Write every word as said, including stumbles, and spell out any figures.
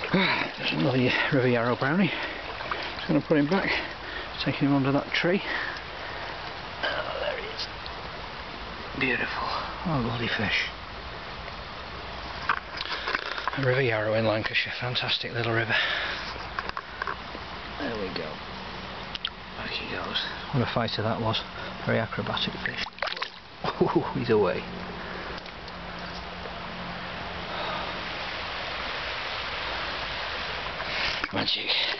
There's another river yarrow brownie. Just going to put him back, taking him under that tree. Oh, there he is. Beautiful. Oh, lovely fish. A river yarrow in Lancashire, fantastic little river. There we go. Back he goes. What a fighter that was. Very acrobatic fish. Oh, he's away. Magic.